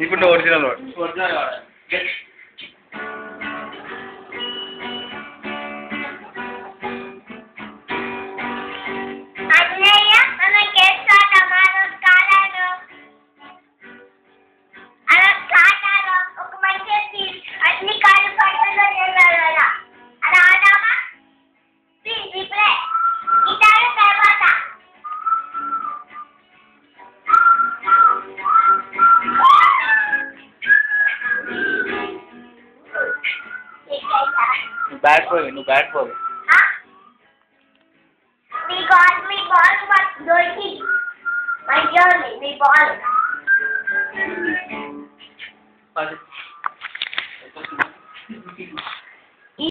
ఇప్పుడు నువ్వు ఒరిజినల్ వాడు. బ్యాట్ బాయ్, నువ్వు బ్యాట్ బాయ్. మీ బాల్ దొరికి మీ బాల్